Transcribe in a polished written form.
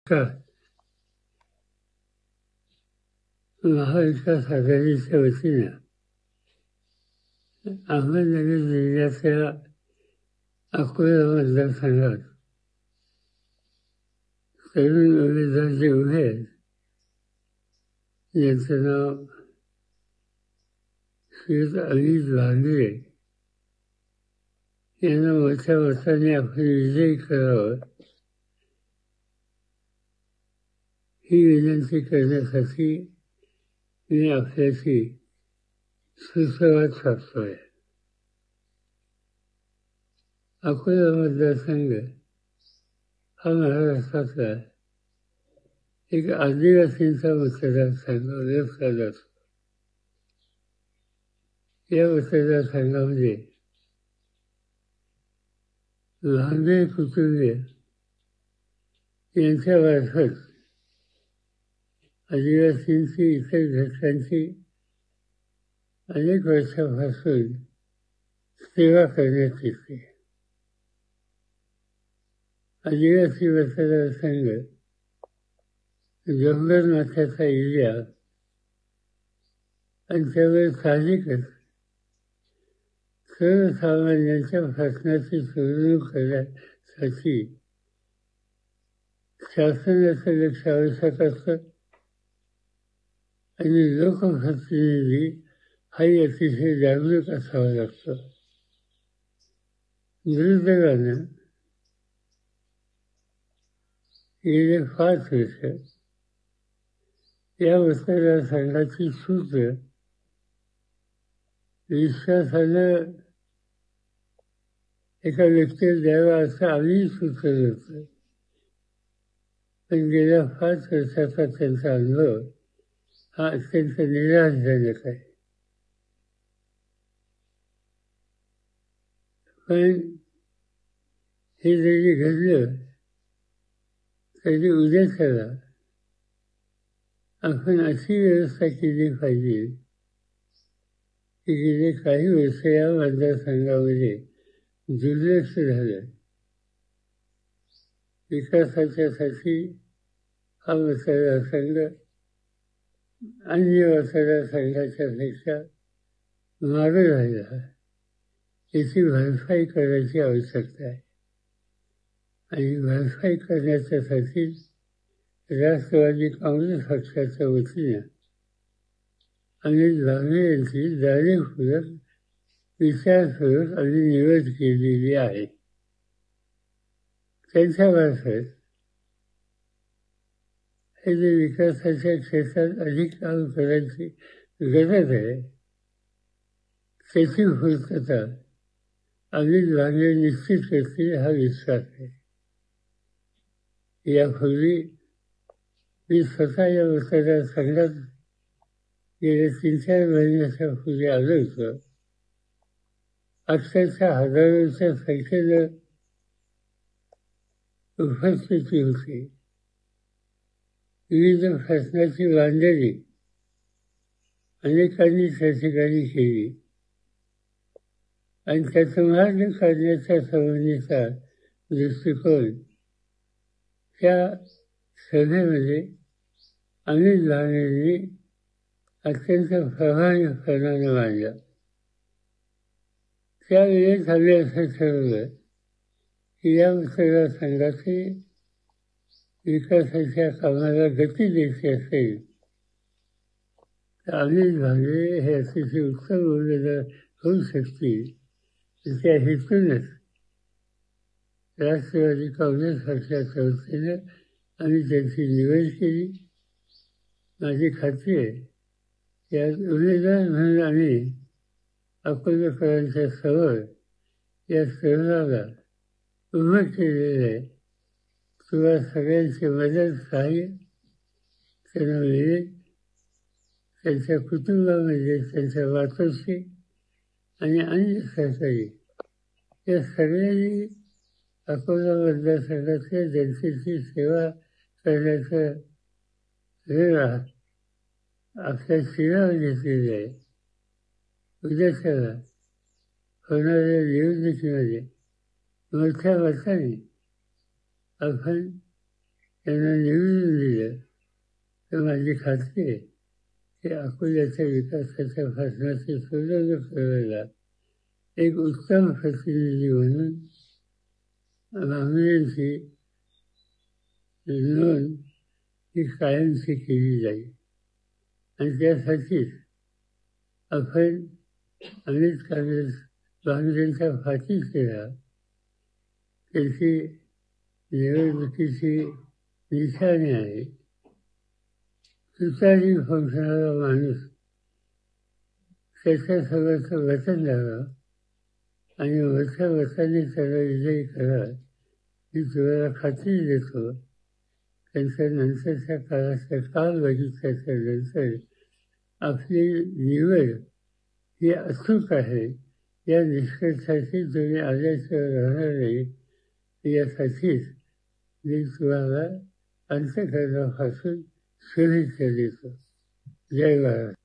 महाविकास आघाडीच्या वतीनं अहमदनगर जिल्ह्याच्या अकोला मतदारसंघात तरुण उमेदवार जे उभे आहेत यांचं नाव श्रीयुत अनिल भांगरे यांना मोठ्या मताने आपण विजयी करावं ही विनंती करण्यासाठी मी आपल्याशी सुसंवाद साधतोय. अकोला मतदारसंघ हा महाराष्ट्रातला एक आदिवासींचा मतदारसंघ ओळखला जातो. या मतदारसंघामध्ये भांगरे कुटुंबीय यांच्यामार्फत आदिवासींची इतर घटकांची अनेक वर्षापासून सेवा करण्यात येते. आदिवासी मतदारसंघ डोंगरमाथ्याचा एरिया आणि त्यावर साहजिकच सर्वसामान्यांच्या प्रश्नाची सोडवणूक करण्यासाठी शासनाचं लक्ष आवश्यक असतं आणि लोकप्रतिनिधी हाही अतिशय जागरूक असावा लागतो. दुर्दैवानं गेले 5 वर्ष या मतदारसंघाची सूत्र विश्वासानं एका व्यक्तीला द्यावा असं आम्ही सुचत होतं, पण गेल्या 5 वर्षाचा त्यांचा अनुभव हा अत्यंत निराशजनक आहे. पण हे जरी घडलं तरी उद्याच्याला आपण अशी व्यवस्था केली पाहिजे की गेले काही वर्ष या मतदारसंघामध्ये दुर्लक्ष झालं. विकासाच्यासाठी हा मतदारसंघ अन्य मतदारसंघाच्या पेक्षा मागे राहिला. याची भरपाई करायची आवश्यकता आहे आणि भरपाई करण्याच्यासाठी राष्ट्रवादी काँग्रेस पक्षाच्या वतीनं अनिल भांगरे यांची जाणीवपूर्वक विचारपूर्वक आम्ही निवड केलेली आहे. त्यांच्यामार्फत हे जे विकासाच्या क्षेत्रात अधिक काम करायची गरज आहे त्याची पूर्तता अनिल भांगरे निश्चित करतील हा विश्वास आहे. यापूर्वी मी स्वतः या मतदारसंघात गेल्या 3-4 महिन्याच्या पूर्वी आलो होतो. अक्षरशः हजारोच्या संख्येनं उपस्थिती होती. विविध प्रश्नाची मांडणी अनेकांनी त्या ठिकाणी केली आणि त्याचं मार्ग काढण्याच्या संबंधीचा दृष्टिकोन त्या सभेमध्ये अनिल भांगरेंनी अत्यंत प्रभावीपणाने मांडला. त्यावेळेस आम्ही असं ठरवलं की या मतदारसंघाचे विकासाच्या कामाला गती द्यायची असेल तर अनिल भांगरे हे अतिशय उत्तम उमेदवार होऊ शकतील. त्या हेतूनच राष्ट्रवादी काँग्रेस पक्षाच्या वतीनं आम्ही त्यांची निवड केली. माझी खात्री आहे या उमेदवार म्हणून आम्ही अकोलेकरांच्या समोर या तरुणाला उभं केलेलं आहे. तुला सगळ्यांची मदत सहाय्य त्यांना मिळेल. त्यांच्या कुटुंबामध्ये त्यांच्या मातोश्री आणि अन्य सहकारी या सगळ्यांनी अकोला मतदारसंघातल्या जनतेची सेवा करण्याचा वेळ आपल्या शिरावर घेतलेली आहे. उद्याच्याला होणाऱ्या निवडणुकीमध्ये मोठ्या मताने आपण त्यांना निवडून तर माझी खात्री आहे की अकोल्याच्या विकासाच्या भाषणाची सुरुवात करायला एक उत्तम प्रतिनिधी म्हणून भामरेंची नोंद ही कायमची केली जाईल. आणि त्यासाठीच आपण अनेक काँग्रेस भामरेंच्या फाशी केला. त्याची निवडणुकीची निशाणी आहे. तुतारी फंक्शनाला माणूस त्याच्या सगळ्याचं वचन द्यावं आणि वचनाने त्याला विजयी करा मी तुम्हाला खात्री देतो. त्यांच्या नंतरच्या काळाचा काल बघितल्याच्या नंतर आपली निवड ही अचूक आहे या निष्कर्षाची तुम्ही आल्याशिवाय राहणार नाही. यासाठीच मी तुम्हाला अंतःकरणापासून शुभेच्छा देतो. जय महाराज.